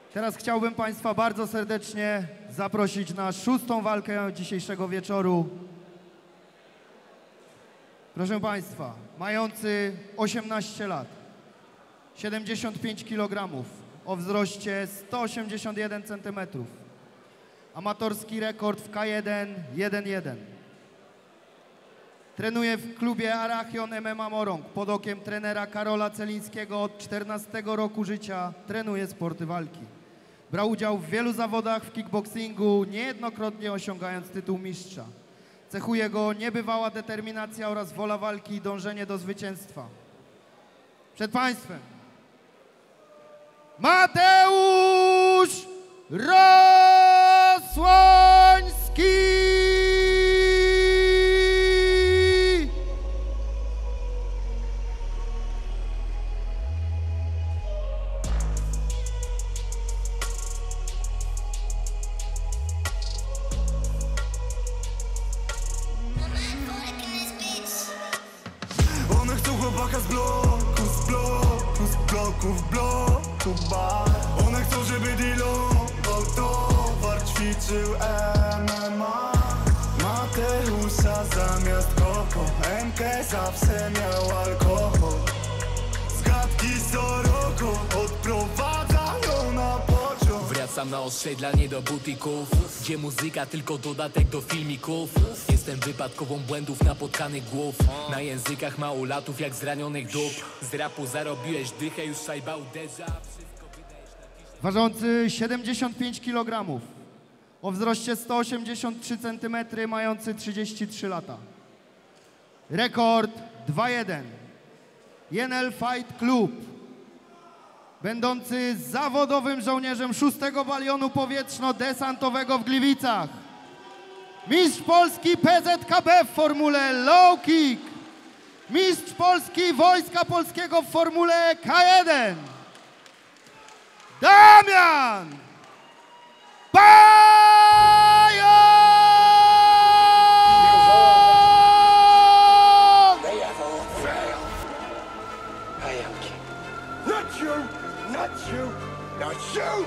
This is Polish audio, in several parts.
Teraz chciałbym Państwa bardzo serdecznie zaprosić na 6. walkę dzisiejszego wieczoru. Proszę Państwa, mający 18 lat, 75 kg, o wzroście 181 cm. Amatorski rekord w K1 1-1. Trenuje w klubie Arachion MMA Morąg pod okiem trenera Karola Celińskiego. Od 14 roku życia trenuje sporty walki. Brał udział w wielu zawodach w kickboxingu, niejednokrotnie osiągając tytuł mistrza. Cechuje go niebywała determinacja oraz wola walki i dążenie do zwycięstwa. Przed Państwem Mateusz Rosłoński! One chcą chłopaka z bloku, w bloku bar. One chcą, żeby dealował towar, ćwiczył MMA. Mateusza zamiast koko, MK zawsze miał alkohol. Z gadki co roku odprowadzają na pociąg. Wracam na osiedlanie do butików, gdzie muzyka tylko dodatek do filmików. Jestem wypadkową błędów napotkanych głów. Na językach małolatów jak zranionych dup. Z rapu zarobiłeś dychę, już szajba uderza. Ważący 75 kg, o wzroście 183 cm, mający 33 lata. Rekord 2-1. Yenel Fight Club. Będący zawodowym żołnierzem 6. Balionu Powietrzno-Desantowego w Gliwicach. Mistrz Polski PZKB w formule low kick. Mistrz Polski Wojska Polskiego w formule K1. Damian Pająk! Not you, not you,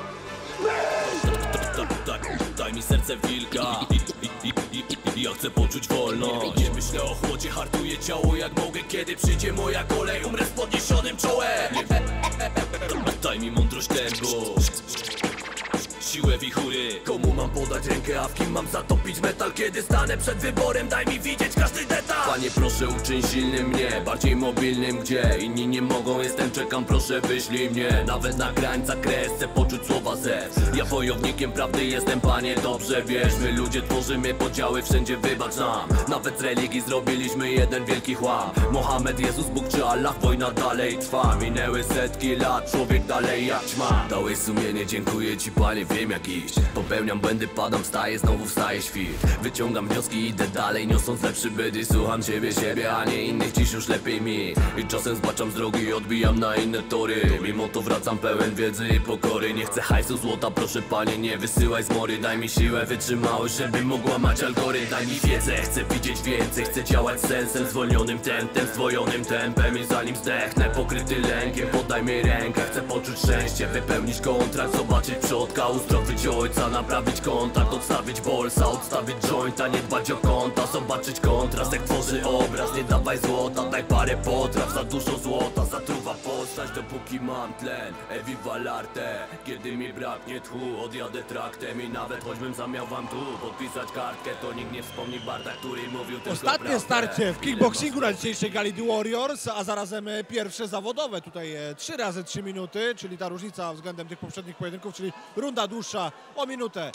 Daj mi serce wilka. Ja chcę poczuć wolność. Nie myślę o chłodzie, hartuję ciało jak mogę. Kiedy przyjdzie moja kolej, umrę z podniesionym czołem. Daj mi mądrość tempo, siłę wichury. Komu mam podać rękę, a w kim mam zatopić metal? Kiedy stanę przed wyborem, daj mi widzieć każdy detal. Panie, proszę uczyń silnym mnie, bardziej mobilnym, gdzie inni nie mogą. Jestem, czekam, proszę wyślij mnie. Nawet na granicach kres, chcę poczuć słowa ze. Ja wojownikiem prawdy jestem, panie, dobrze wiesz. My ludzie tworzymy podziały, wszędzie wybacz nam. Nawet z religii zrobiliśmy jeden wielki chłam. Mohamed, Jezus, Bóg czy Allah, wojna dalej trwa. Minęły setki lat, człowiek dalej jak ćma. Dałeś sumienie, dziękuję ci, panie, wiem jak iść. Popełniam błędy, padam, wstaję, znowu wstaje świt. Wyciągam wnioski, idę dalej, niosąc lepszy byt i słucham siebie, a nie innych, dziś już lepiej mi. I czasem zbaczam z drogi i odbijam na inne tory. Mimo to wracam pełen wiedzy i pokory. Nie chcę hajsu, złota, proszę panie, nie wysyłaj zmory. Daj mi siłę, wytrzymałość, żeby mogła mać algorytm. Daj mi wiedzę, chcę widzieć więcej, chcę działać z sensem. Zwolnionym tempem, zdwojonym tempem. I zanim zdechnę, pokryty lękiem, podaj mi rękę. Chcę poczuć szczęście, wypełnić kontrakt, zobaczyć przodka, uzdrowić ojca, naprawić kontakt, odstawić bolsa, odstawić jointa, nie dbać o konta, zobaczyć kontrast, jak tworzy obraz. Nie dawaj złota, daj parę potraw, za dużo złota, zatruwa postać, dopóki mam tlen. Eviva l'arte, kiedy mi braknie tchu, odjadę traktem i nawet choćbym zamiał wam tu podpisać kartkę, to nikt nie wspomni Barta, który mówił tylko Ostatnie prawdę. starcie w kickboxingu na dzisiejszej gali The Warriors, a zarazem pierwsze zawodowe. Tutaj 3 razy 3 minuty, czyli ta różnica względem tych poprzednich pojedynków, czyli runda dłuższa o minutę.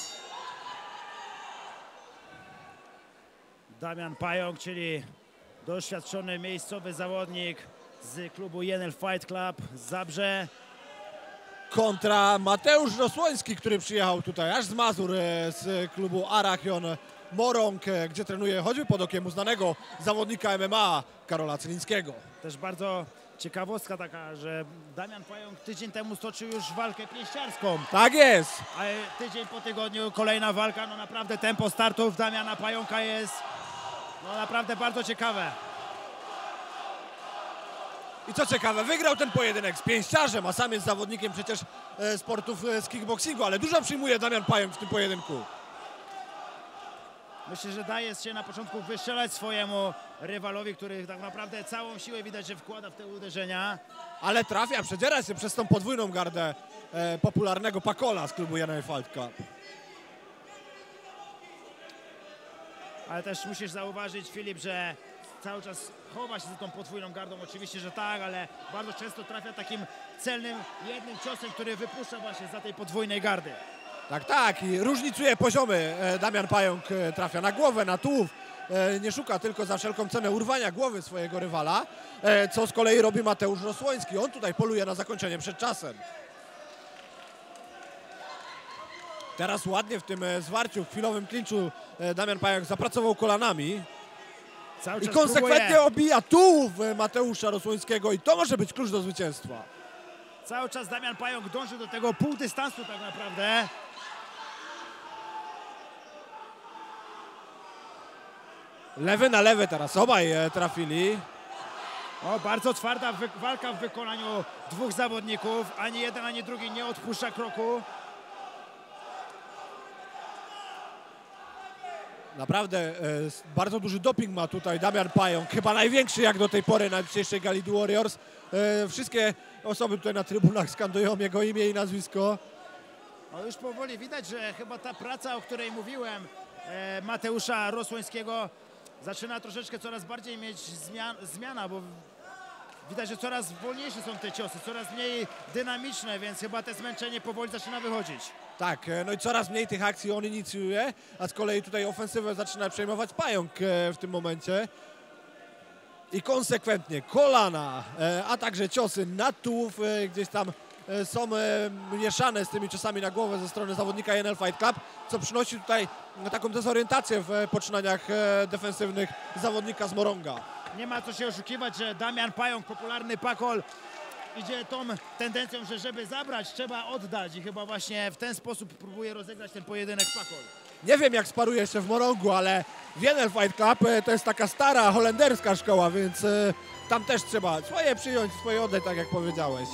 Damian Pająk, czyli doświadczony miejscowy zawodnik z klubu Yenel Fight Club z Zabrze. Kontra Mateusz Rosłoński, który przyjechał tutaj aż z Mazur z klubu Arachion Morąg, gdzie trenuje choćby pod okiem uznanego zawodnika MMA Karola Celińskiego. Też bardzo ciekawostka taka, że Damian Pająk tydzień temu stoczył już walkę pięściarską. Tak jest! A tydzień po tygodniu kolejna walka, no naprawdę tempo startów Damiana Pająka jest no naprawdę bardzo ciekawe. I co ciekawe, wygrał ten pojedynek z pięściarzem, a sam jest zawodnikiem przecież sportów z kickboxingu, ale dużo przyjmuje Damian Pająk w tym pojedynku. Myślę, że daje się na początku wystrzelać swojemu rywalowi, który tak naprawdę całą siłę widać, że wkłada w te uderzenia. Ale trafia, przedziera się przez tą podwójną gardę popularnego Pakola z klubu Janel Fight Club. Ale też musisz zauważyć, Filip, że cały czas chowa się za tą podwójną gardą. Oczywiście, że tak, ale bardzo często trafia takim celnym jednym ciosem, który wypuszcza właśnie za tej podwójnej gardy. Tak, tak, i różnicuje poziomy. Damian Pająk trafia na głowę, na tułów. Nie szuka tylko za wszelką cenę urwania głowy swojego rywala, co z kolei robi Mateusz Rosłoński. On tutaj poluje na zakończenie przed czasem. Teraz ładnie w tym zwarciu, w chwilowym klinczu Damian Pająk zapracował kolanami. Cały I czas konsekwentnie próbuje. obija tułów Mateusza Rosłońskiego i to może być klucz do zwycięstwa. Cały czas Damian Pająk dąży do tego półdystansu tak naprawdę. Lewy na lewy teraz obaj trafili. O, bardzo twarda walka w wykonaniu dwóch zawodników. Ani jeden, ani drugi nie odpuszcza kroku. Naprawdę bardzo duży doping ma tutaj Damian Pająk, chyba największy jak do tej pory na dzisiejszej gali The Warriors. Wszystkie osoby tutaj na trybunach skandują jego imię i nazwisko. No już powoli widać, że chyba ta praca, o której mówiłem, Mateusza Rosłońskiego zaczyna troszeczkę coraz bardziej mieć zmiana, bo widać, że coraz wolniejsze są te ciosy, coraz mniej dynamiczne, więc chyba te zmęczenie powoli zaczyna wychodzić. Tak, no i coraz mniej tych akcji on inicjuje, a z kolei tutaj ofensywę zaczyna przejmować Pająk w tym momencie. I konsekwentnie kolana, a także ciosy na tułów gdzieś tam są mieszane z tymi ciosami na głowę ze strony zawodnika Janel Fight Club, co przynosi tutaj taką dezorientację w poczynaniach defensywnych zawodnika z Moronga. Nie ma co się oszukiwać, że Damian Pająk, popularny Pakol, idzie tą tendencją, że żeby zabrać, trzeba oddać i chyba właśnie w ten sposób próbuje rozegrać ten pojedynek Pakol. Nie wiem jak sparuje się w Morongu, ale w Janel Fight Club to jest taka stara holenderska szkoła, więc tam też trzeba swoje przyjąć, swoje oddać, tak jak powiedziałeś.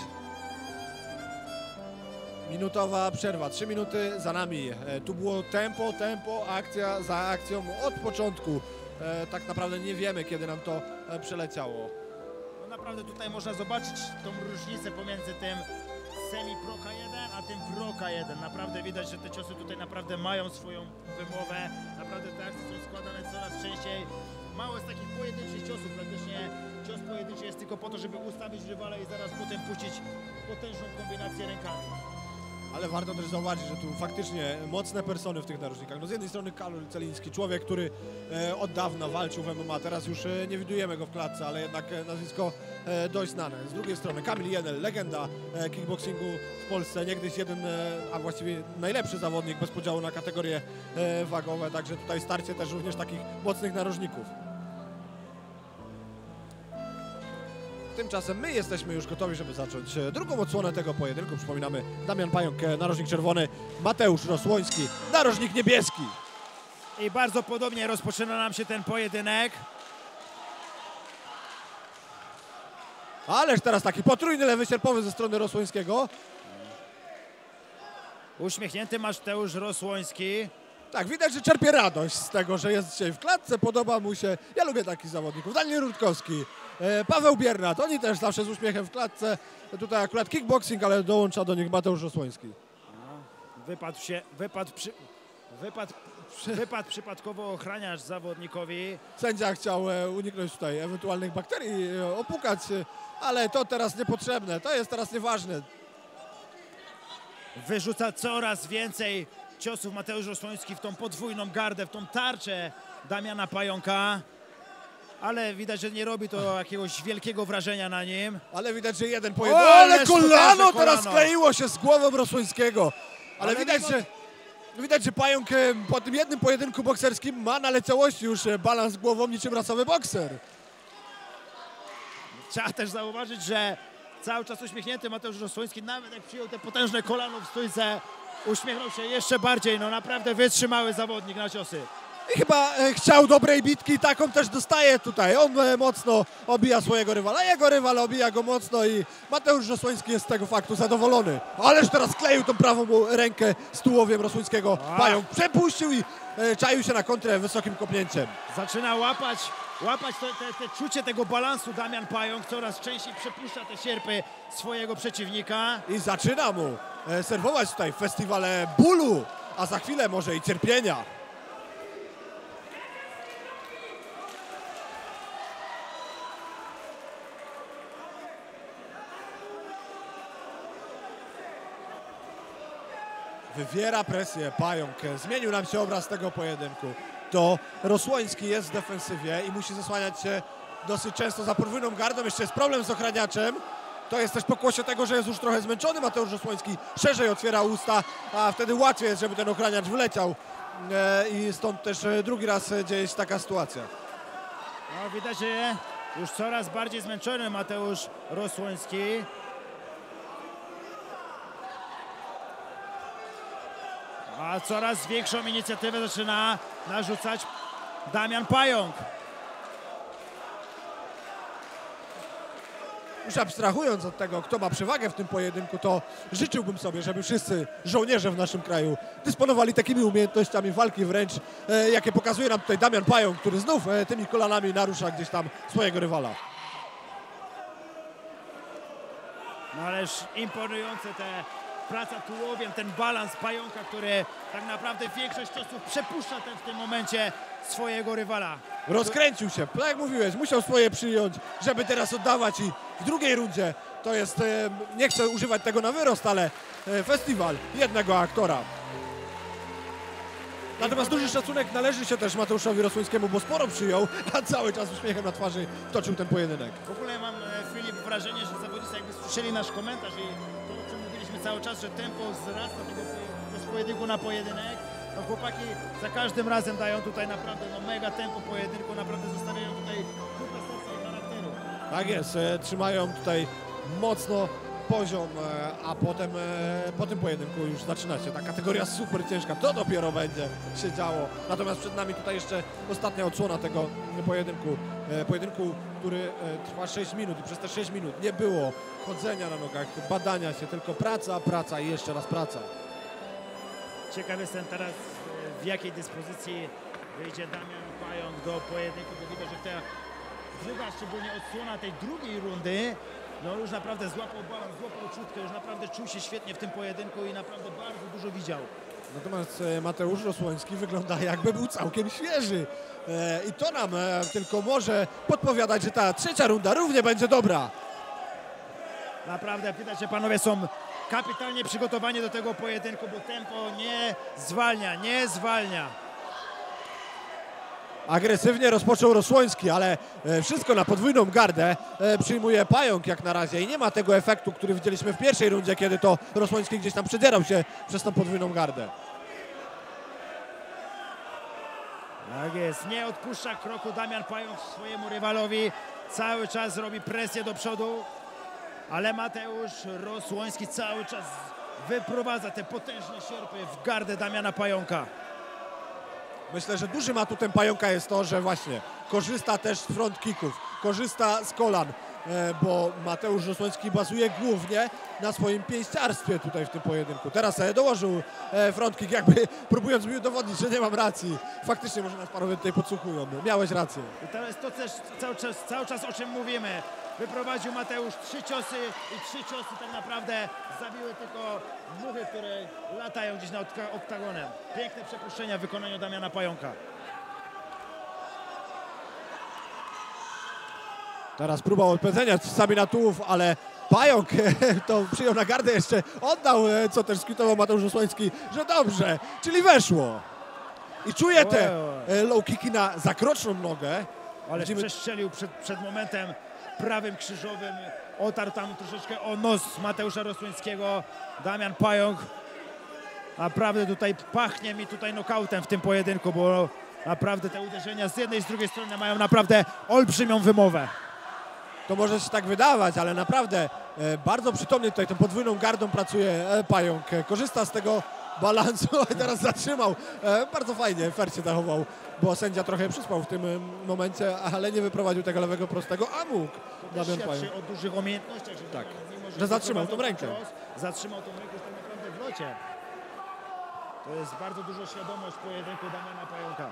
Minutowa przerwa, 3 minuty za nami. Tu było tempo, akcja za akcją od początku. Tak naprawdę nie wiemy, kiedy nam to przeleciało. No naprawdę tutaj można zobaczyć tą różnicę pomiędzy tym semi-pro K1 a tym pro K1. Naprawdę widać, że te ciosy tutaj naprawdę mają swoją wymowę. Naprawdę te akcje są składane coraz częściej. Mało jest takich pojedynczych ciosów. Praktycznie cios pojedynczy jest tylko po to, żeby ustawić rywala i zaraz potem puścić potężną kombinację rękami. Ale warto też zauważyć, że tu faktycznie mocne persony w tych narożnikach. No z jednej strony Karol Celiński, człowiek, który od dawna walczył w MMA, teraz już nie widujemy go w klatce, ale jednak nazwisko dość znane. Z drugiej strony Kamil Jenel, legenda kickboxingu w Polsce, niegdyś jeden, a właściwie najlepszy zawodnik bez podziału na kategorie wagowe, także tutaj starcie też również takich mocnych narożników. Tymczasem my jesteśmy już gotowi, żeby zacząć drugą odsłonę tego pojedynku. Przypominamy, Damian Pająk, narożnik czerwony, Mateusz Rosłoński, narożnik niebieski. I bardzo podobnie rozpoczyna nam się ten pojedynek. Ależ teraz taki potrójny lewy sierpowy ze strony Rosłońskiego. Uśmiechnięty Mateusz Rosłoński. Tak, widać, że czerpie radość z tego, że jest dzisiaj w klatce, podoba mu się. Ja lubię takich zawodników. Daniel Rutkowski, Paweł Biernat, oni też zawsze z uśmiechem w klatce. Tutaj akurat kickboxing, ale dołącza do nich Mateusz Rosłoński. Wypadł przypadkowo ochraniarz zawodnikowi. Sędzia chciał uniknąć tutaj ewentualnych bakterii, opukać, ale to teraz niepotrzebne, to jest teraz nieważne. Wyrzuca coraz więcej ciosów Mateusz Rosłoński w tą podwójną gardę, w tą tarczę Damiana Pająka. Ale widać, że nie robi to jakiegoś wielkiego wrażenia na nim. Ale widać, że jeden O, pojedynek. Ale ależ kolano potężne teraz kolano. skleiło się z głową Rosłońskiego. Ale widać, że Pająk po tym jednym pojedynku bokserskim ma na leciałości już balans głową niczym rasowy bokser. Trzeba też zauważyć, że cały czas uśmiechnięty Mateusz Rosłoński, nawet jak przyjął te potężne kolano w stójce, uśmiechnął się jeszcze bardziej. No naprawdę wytrzymały zawodnik na ciosy. I chyba chciał dobrej bitki, taką też dostaje tutaj. On mocno obija swojego rywala, jego rywal obija go mocno i Mateusz Rosłoński jest z tego faktu zadowolony. Ależ teraz kleił tą prawą rękę z tułowiem Rosłońskiego. Pająk przepuścił i czaił się na kontrę wysokim kopnięciem. Zaczyna łapać te czucie tego balansu Damian Pająk, coraz częściej przepuszcza te sierpy swojego przeciwnika. I zaczyna mu serwować tutaj festiwale bólu, a za chwilę może i cierpienia. Wywiera presję Pająk. Zmienił nam się obraz tego pojedynku. To Rosłoński jest w defensywie i musi zasłaniać się dosyć często za podwójną gardą. Jeszcze jest problem z ochraniaczem. To jest też pokłosie tego, że jest już trochę zmęczony Mateusz Rosłoński. Szerzej otwiera usta, a wtedy łatwiej jest, żeby ten ochraniacz wyleciał. I stąd też drugi raz dzieje się taka sytuacja. No, widać, że już coraz bardziej zmęczony Mateusz Rosłoński. A coraz większą inicjatywę zaczyna narzucać Damian Pająk. Już abstrahując od tego, kto ma przewagę w tym pojedynku, to życzyłbym sobie, żeby wszyscy żołnierze w naszym kraju dysponowali takimi umiejętnościami walki wręcz, jakie pokazuje nam tutaj Damian Pająk, który znów tymi kolanami narusza gdzieś tam swojego rywala. No ależ imponujące te praca tułowiem, ten balans Pająka, który tak naprawdę większość ciosów przepuszcza w tym momencie swojego rywala. Rozkręcił się, tak jak mówiłeś, musiał swoje przyjąć, żeby teraz oddawać i w drugiej rundzie to jest, nie chcę używać tego na wyrost, ale festiwal jednego aktora. Natomiast duży szacunek należy się też Mateuszowi Rosłońskiemu, bo sporo przyjął, a cały czas uśmiechem na twarzy toczył ten pojedynek. W ogóle mam, Filip, wrażenie, że zawodnicy jakby słyszeli nasz komentarz i to, o czym mówiliśmy cały czas, że tempo wzrasta z pojedynku na pojedynek. No, chłopaki za każdym razem dają tutaj naprawdę mega tempo pojedynku, naprawdę zostawiają tutaj kupę serca i charakteru. Tak jest, trzymają tutaj mocno poziom, a potem po tym pojedynku już zaczyna się ta kategoria super ciężka, to dopiero będzie się działo. Natomiast przed nami tutaj jeszcze ostatnia odsłona tego pojedynku, który trwa 6 minut i przez te 6 minut nie było chodzenia na nogach, badania się, tylko praca i jeszcze raz praca. Ciekaw jestem teraz, w jakiej dyspozycji wyjdzie Damian Pająk do pojedynku, bo widać, że ta druga, szczególnie odsłona tej drugiej rundy, no już naprawdę złapał balans, złapał czutkę, już naprawdę czuł się świetnie w tym pojedynku i naprawdę bardzo dużo widział. Natomiast Mateusz Rosłoński wygląda, jakby był całkiem świeży. I to nam tylko może podpowiadać, że ta trzecia runda równie będzie dobra. Naprawdę widać, że panowie są kapitalnie przygotowani do tego pojedynku, bo tempo nie zwalnia. Agresywnie rozpoczął Rosłoński, ale wszystko na podwójną gardę przyjmuje Pająk jak na razie i nie ma tego efektu, który widzieliśmy w pierwszej rundzie, kiedy to Rosłoński gdzieś tam przedzierał się przez tą podwójną gardę. Tak jest, nie odpuszcza kroku Damian Pająk swojemu rywalowi, cały czas robi presję do przodu, ale Mateusz Rosłoński cały czas wyprowadza te potężne sierpy w gardę Damiana Pająka. Myślę, że dużym atutem Pająka jest to, że właśnie korzysta też z front kicków, korzysta z kolan, bo Mateusz Rosłoński bazuje głównie na swoim pięściarstwie tutaj w tym pojedynku. Teraz dołożył front kick, jakby próbując mi udowodnić, że nie mam racji. Faktycznie może nas panowie tutaj podsłuchują. Miałeś rację. I to jest to też cały czas o czym mówimy. Wyprowadził Mateusz 3 ciosy i 3 ciosy tak naprawdę zabiły tylko muchy, które latają gdzieś nad oktagonem. Piękne przepuszczenia w wykonaniu Damiana Pająka. Teraz próba odpędzenia czasami na tułów, ale Pająk to przyjął na gardę, jeszcze oddał, co też skwitował Mateusz Rosłoński, że dobrze, czyli weszło. I czuje te low kicki na zakroczną nogę. Ale przestrzelił przed momentem prawym krzyżowym, otarł tam troszeczkę o nos Mateusza Rosłońskiego. Damian Pająk naprawdę tutaj pachnie mi tutaj nokautem w tym pojedynku, bo naprawdę te uderzenia z jednej i z drugiej strony mają naprawdę olbrzymią wymowę. To może się tak wydawać, ale naprawdę bardzo przytomnie tutaj tą podwójną gardą pracuje Pająk. Korzysta z tego balansu, a teraz zatrzymał. Bardzo fajnie, fair się zachował, bo sędzia trochę przyspał w tym momencie, ale nie wyprowadził tego lewego prostego, a mógł. Damian Pająk. Świadczy o dużych umiejętnościach, że Tak. mimo, Że zatrzymał tą wyprowadzał rękę. cios, zatrzymał tą rękę już tak naprawdę w locie. To jest bardzo duża świadomość pojedynku Damiana Pająka.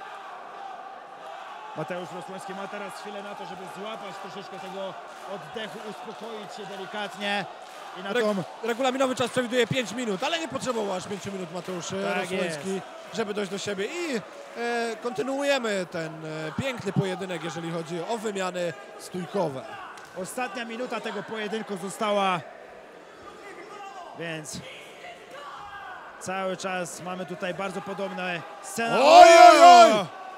Mateusz Rosłoński ma teraz chwilę na to, żeby złapać troszeczkę tego oddechu, uspokoić się delikatnie i na tą... Regulaminowy czas przewiduje 5 minut, ale nie potrzebował aż 5 minut Mateusz Tak Rosłoński, żeby dojść do siebie. I kontynuujemy ten piękny pojedynek, jeżeli chodzi o wymiany stójkowe. Ostatnia minuta tego pojedynku została, więc cały czas mamy tutaj bardzo podobne sceny. Oj, oj, oj!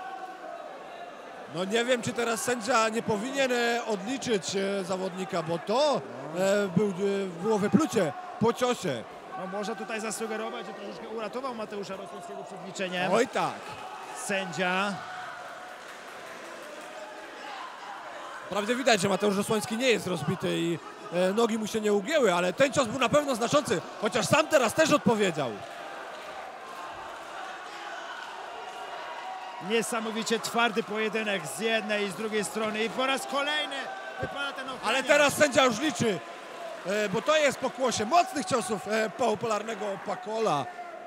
No nie wiem, czy teraz sędzia nie powinien odliczyć zawodnika, bo to było wyplucie po ciosie. No może tutaj zasugerować, że troszeczkę uratował Mateusza Rosłowskiego przed liczeniem. Oj tak. Sędzia. Wprawdzie widać, że Mateusz Rosłoński nie jest rozbity i nogi mu się nie ugięły, ale ten cios był na pewno znaczący, chociaż sam teraz też odpowiedział. Niesamowicie twardy pojedynek z jednej i z drugiej strony i po raz kolejny wypada ten ochroniarz. Ale teraz sędzia już liczy, bo to jest pokłosie mocnych ciosów popularnego Pakola.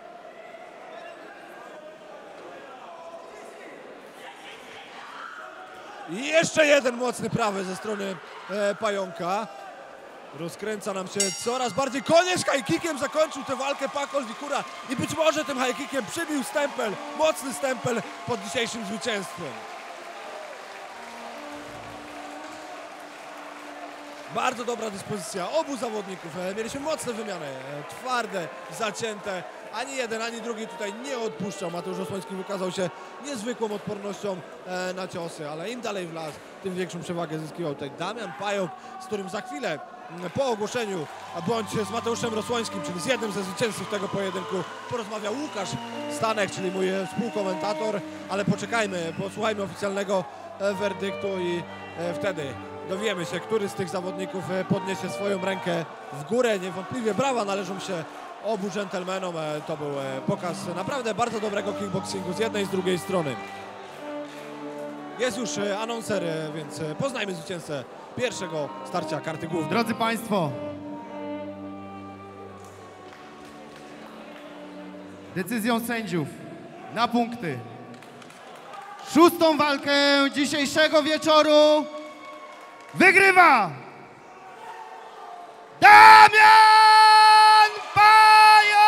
I jeszcze jeden mocny prawy ze strony Pająka. Rozkręca nam się coraz bardziej. Koniec high kickiem zakończył tę walkę Pakol Wikura i być może tym high kickiem przybił stempel, mocny stempel pod dzisiejszym zwycięstwem. Bardzo dobra dyspozycja obu zawodników. Mieliśmy mocne wymiany, twarde, zacięte. Ani jeden, ani drugi tutaj nie odpuszczał. Mateusz Rosłoński wykazał się niezwykłą odpornością na ciosy, ale im dalej w las, tym większą przewagę zyskiwał tutaj Damian Pająk, z którym za chwilę po ogłoszeniu, bądź z Mateuszem Rosłońskim, czyli z jednym ze zwycięzców tego pojedynku, porozmawiał Łukasz Stanek, czyli mój współkomentator, ale poczekajmy, posłuchajmy oficjalnego werdyktu i wtedy dowiemy się, który z tych zawodników podniesie swoją rękę w górę. Niewątpliwie brawa należą się obu dżentelmenom. To był pokaz naprawdę bardzo dobrego kickboxingu z jednej i z drugiej strony. Jest już anonser, więc poznajmy zwycięzcę pierwszego starcia karty głównej. Drodzy Państwo, decyzją sędziów na punkty szóstą walkę dzisiejszego wieczoru wygrywa Damian Pająk!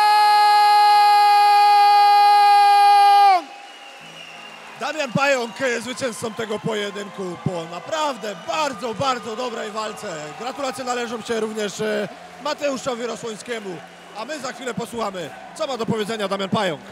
Damian Pająk zwycięzcą tego pojedynku po naprawdę bardzo, bardzo dobrej walce. Gratulacje należą się również Mateuszowi Rosłońskiemu, a my za chwilę posłuchamy, co ma do powiedzenia Damian Pająk.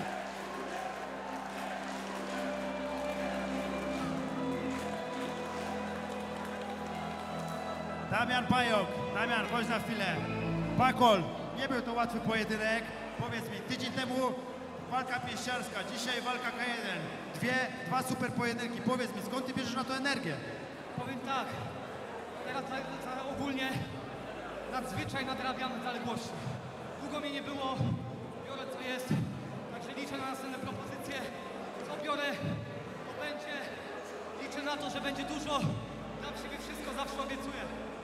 Damian Pająk, Damian, chodź na chwilę. Pakol, nie był to łatwy pojedynek. Powiedz mi, tydzień temu walka pieściarska, dzisiaj walka K1. Dwa super pojedynki. Powiedz mi, skąd ty bierzesz na to energię? Powiem tak, teraz ogólnie nadzwyczaj nadrabiam zaległości. Długo mnie nie było, biorę co jest, także liczę na następne propozycje. Co biorę, to będzie. Liczę na to, że będzie dużo. Dam siebie wszystko, zawsze obiecuję.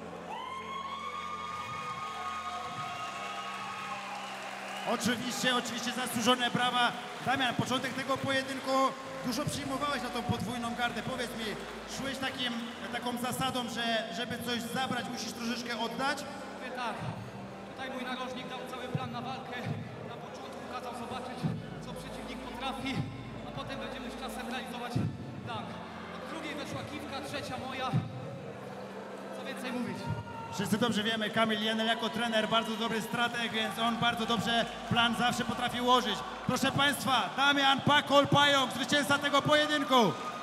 Oczywiście zasłużone brawa. Damian, początek tego pojedynku dużo przyjmowałeś na tą podwójną gardę. Powiedz mi, szłeś taką zasadą, że żeby coś zabrać, musisz troszeczkę oddać? Mówię tak, tutaj mój narożnik dał cały plan na walkę. Na początku kazał zobaczyć, co przeciwnik potrafi, a potem będziemy z czasem realizować plan. Od drugiej weszła kiwka, trzecia moja. Co więcej mówić? Wszyscy dobrze wiemy, Kamil Jenel jako trener bardzo dobry strateg, więc on bardzo dobrze plan zawsze potrafi ułożyć. Proszę Państwa, Damian Pakol Pająk, zwycięzca tego pojedynku.